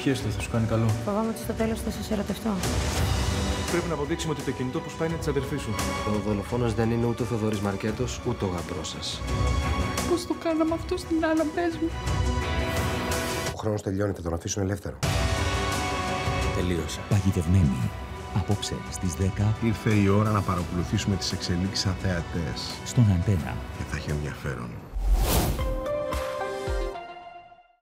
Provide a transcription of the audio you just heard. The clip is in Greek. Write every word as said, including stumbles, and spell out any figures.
Πιέστο, θα σου κάνει καλό. Φοβάμαι ότι στο τέλος θα σας ερωτευτώ. Πρέπει να αποδείξουμε ότι το κινητό που σπάει είναι της αδερφής σου. Ο δολοφόνος δεν είναι ούτε ο Θοδωρής Μαρκέτος, ούτε ο γαμπρός σας. Πώς το κάναμε αυτό στην άλλα, πες μου. Ο χρόνος τελειώνει, θα τον αφήσουν ελεύθερο. Τελείωσα. Παγιδευμένοι. Απόψε στις δέκα. Ήρθε η ώρα να παρακολουθήσουμε τις εξελίξεις σαν θεατές. Στον Αντένα. Και θα έχει ενδιαφέρον.